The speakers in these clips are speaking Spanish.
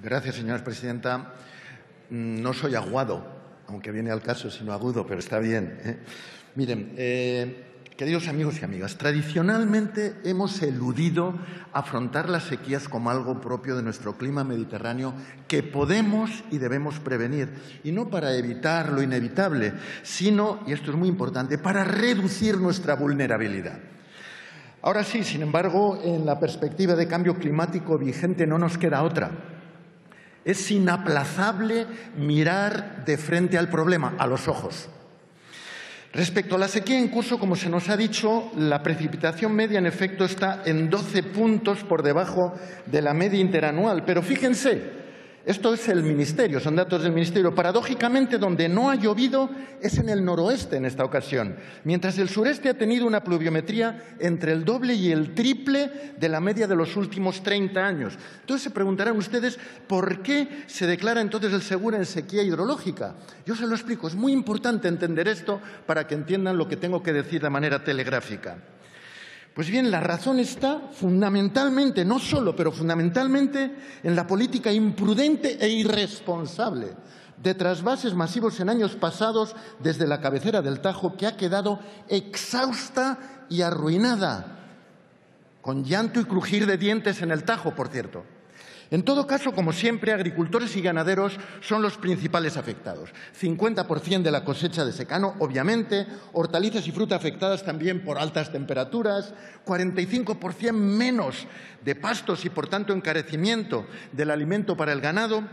Gracias, señora presidenta. No soy aguado, aunque viene al caso, sino agudo, pero está bien, ¿eh? Miren, queridos amigos y amigas, tradicionalmente hemos eludido afrontar las sequías como algo propio de nuestro clima mediterráneo que podemos y debemos prevenir. Y no para evitar lo inevitable, sino, y esto es muy importante, para reducir nuestra vulnerabilidad. Ahora sí, sin embargo, en la perspectiva de cambio climático vigente no nos queda otra. Es inaplazable mirar de frente al problema, a los ojos. Respecto a la sequía en curso, como se nos ha dicho, la precipitación media en efecto está en 12 puntos por debajo de la media interanual. Pero fíjense, esto es el Ministerio, son datos del Ministerio. Paradójicamente, donde no ha llovido es en el noroeste en esta ocasión, mientras el sureste ha tenido una pluviometría entre el doble y el triple de la media de los últimos 30 años. Entonces se preguntarán ustedes por qué se declara entonces el Segura en sequía hidrológica. Yo se lo explico, es muy importante entender esto para que entiendan lo que tengo que decir de manera telegráfica. Pues bien, la razón está fundamentalmente, no solo, pero fundamentalmente en la política imprudente e irresponsable de trasvases masivos en años pasados desde la cabecera del Tajo, que ha quedado exhausta y arruinada, con llanto y crujir de dientes en el Tajo, por cierto. En todo caso, como siempre, agricultores y ganaderos son los principales afectados. 50% de la cosecha de secano, obviamente, hortalizas y fruta afectadas también por altas temperaturas, 45% menos de pastos y, por tanto, encarecimiento del alimento para el ganado.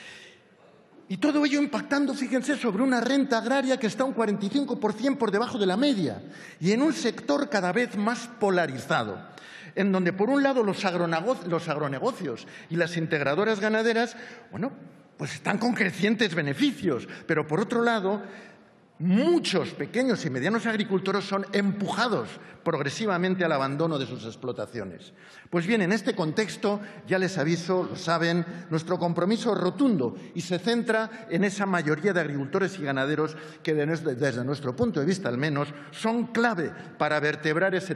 Y todo ello impactando, fíjense, sobre una renta agraria que está un 45% por debajo de la media y en un sector cada vez más polarizado, en donde, por un lado, los agronegocios y las integradoras ganaderas, bueno, pues están con crecientes beneficios, pero, por otro lado, muchos pequeños y medianos agricultores son empujados progresivamente al abandono de sus explotaciones. Pues bien, en este contexto, ya les aviso, lo saben, nuestro compromiso es rotundo y se centra en esa mayoría de agricultores y ganaderos que, desde nuestro punto de vista al menos, son clave para vertebrar ese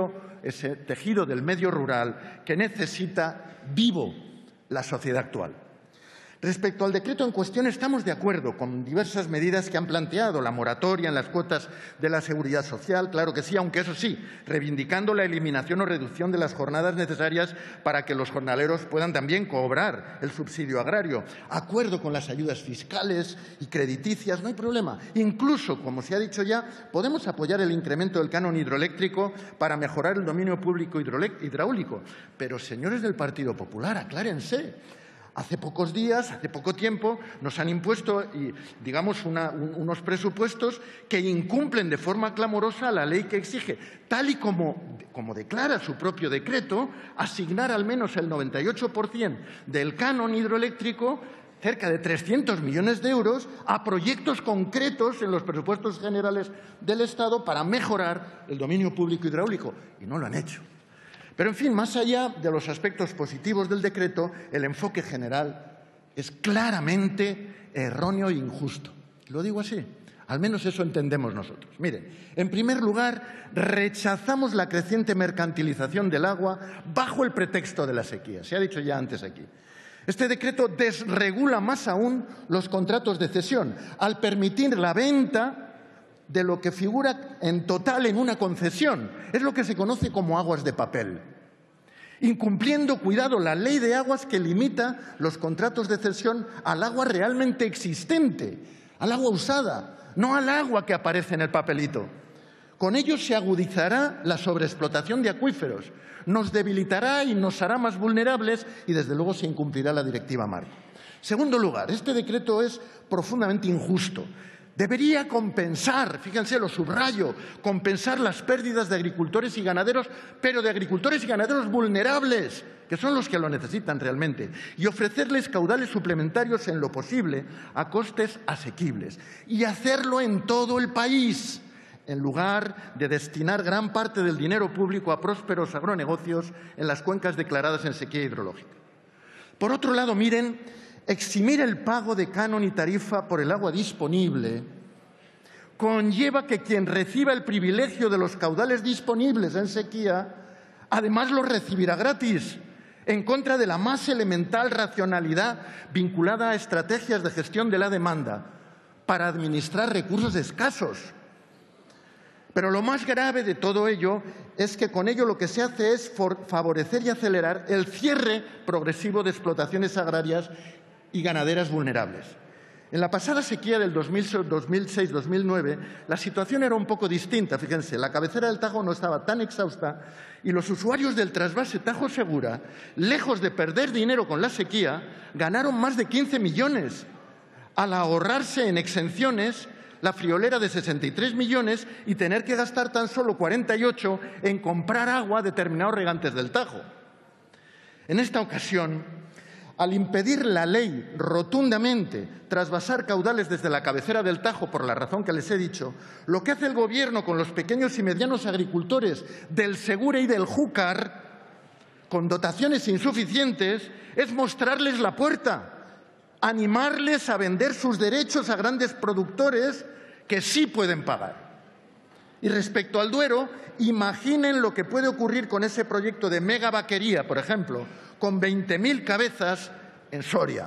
tejido del medio rural que necesita vivo la sociedad actual. Respecto al decreto en cuestión, estamos de acuerdo con diversas medidas que han planteado, la moratoria en las cuotas de la Seguridad Social, claro que sí, aunque eso sí, reivindicando la eliminación o reducción de las jornadas necesarias para que los jornaleros puedan también cobrar el subsidio agrario. Acuerdo con las ayudas fiscales y crediticias, no hay problema. Incluso, como se ha dicho ya, podemos apoyar el incremento del canon hidroeléctrico para mejorar el dominio público hidráulico. Pero, señores del Partido Popular, aclárense. Hace pocos días, hace poco tiempo, nos han impuesto, digamos, unos presupuestos que incumplen de forma clamorosa la ley que exige, tal y como declara su propio decreto, asignar al menos el 98% del canon hidroeléctrico, cerca de 300 millones de euros, a proyectos concretos en los presupuestos generales del Estado para mejorar el dominio público hidráulico. Y no lo han hecho. Pero, en fin, más allá de los aspectos positivos del decreto, el enfoque general es claramente erróneo e injusto. Lo digo así, al menos eso entendemos nosotros. Miren, en primer lugar, rechazamos la creciente mercantilización del agua bajo el pretexto de la sequía. Se ha dicho ya antes aquí. Este decreto desregula más aún los contratos de cesión al permitir la venta de lo que figura en total en una concesión. Es lo que se conoce como aguas de papel, incumpliendo, cuidado, la ley de aguas que limita los contratos de cesión al agua realmente existente, al agua usada, no al agua que aparece en el papelito. Con ello se agudizará la sobreexplotación de acuíferos, nos debilitará y nos hará más vulnerables y, desde luego, se incumplirá la Directiva Marco. En segundo lugar, este decreto es profundamente injusto. Debería compensar, fíjense, lo subrayo, compensar las pérdidas de agricultores y ganaderos, pero de agricultores y ganaderos vulnerables, que son los que lo necesitan realmente, y ofrecerles caudales suplementarios en lo posible a costes asequibles. Y hacerlo en todo el país, en lugar de destinar gran parte del dinero público a prósperos agronegocios en las cuencas declaradas en sequía hidrológica. Por otro lado, miren, eximir el pago de canon y tarifa por el agua disponible conlleva que quien reciba el privilegio de los caudales disponibles en sequía, además los recibirá gratis. en contra de la más elemental racionalidad vinculada a estrategias de gestión de la demanda para administrar recursos escasos. Pero lo más grave de todo ello es que con ello lo que se hace es favorecer y acelerar el cierre progresivo de explotaciones agrarias y ganaderas vulnerables. En la pasada sequía del 2006-2009, la situación era un poco distinta. Fíjense, la cabecera del Tajo no estaba tan exhausta y los usuarios del trasvase Tajo Segura, lejos de perder dinero con la sequía, ganaron más de 15 millones al ahorrarse en exenciones la friolera de 63 millones y tener que gastar tan solo 48 en comprar agua a determinados regantes del Tajo. En esta ocasión, al impedir la ley rotundamente trasvasar caudales desde la cabecera del Tajo, por la razón que les he dicho, lo que hace el Gobierno con los pequeños y medianos agricultores del Segura y del Júcar, con dotaciones insuficientes, es mostrarles la puerta, animarles a vender sus derechos a grandes productores que sí pueden pagar. Y respecto al Duero, imaginen lo que puede ocurrir con ese proyecto de megavaquería, por ejemplo, con 20.000 cabezas en Soria.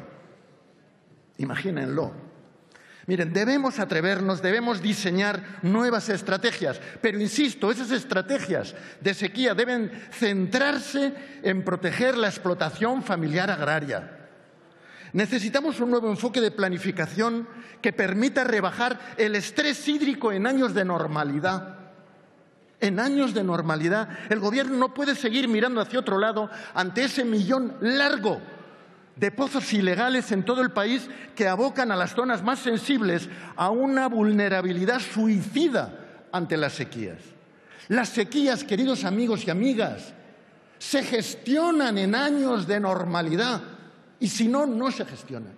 Imagínenlo. Miren, debemos atrevernos, debemos diseñar nuevas estrategias, pero insisto, esas estrategias de sequía deben centrarse en proteger la explotación familiar agraria. Necesitamos un nuevo enfoque de planificación que permita rebajar el estrés hídrico en años de normalidad. En años de normalidad, el Gobierno no puede seguir mirando hacia otro lado ante ese millón largo de pozos ilegales en todo el país que abocan a las zonas más sensibles a una vulnerabilidad suicida ante las sequías. Las sequías, queridos amigos y amigas, se gestionan en años de normalidad y si no, no se gestionan.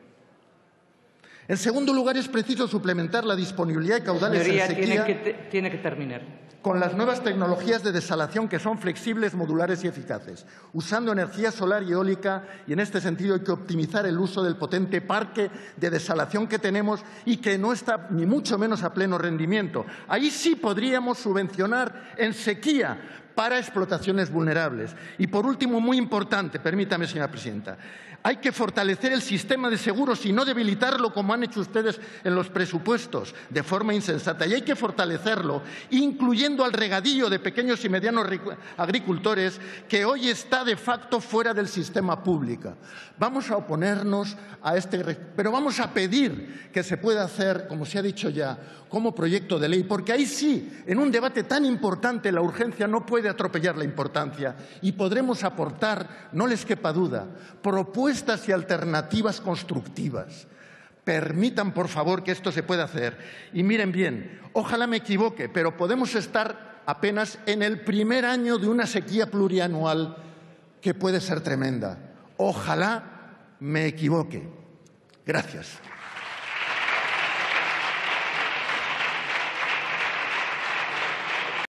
En segundo lugar, es preciso suplementar la disponibilidad de caudales en sequía. Tiene que terminar. Con las nuevas tecnologías de desalación que son flexibles, modulares y eficaces, usando energía solar y eólica, y en este sentido hay que optimizar el uso del potente parque de desalación que tenemos y que no está ni mucho menos a pleno rendimiento. Ahí sí podríamos subvencionar en sequía para explotaciones vulnerables. Y por último, muy importante, permítame, señora presidenta, hay que fortalecer el sistema de seguros y no debilitarlo como han hecho ustedes en los presupuestos de forma insensata. Y hay que fortalecerlo, incluyendo al regadío de pequeños y medianos agricultores que hoy está de facto fuera del sistema público. Vamos a oponernos a pero vamos a pedir que se pueda hacer, como se ha dicho ya, como proyecto de ley, porque ahí sí, en un debate tan importante, la urgencia no puede atropellar la importancia y podremos aportar, no les quepa duda, propuestas y alternativas constructivas. Permitan, por favor, que esto se pueda hacer. Y miren bien, ojalá me equivoque, pero podemos estar apenas en el primer año de una sequía plurianual que puede ser tremenda. Ojalá me equivoque. Gracias.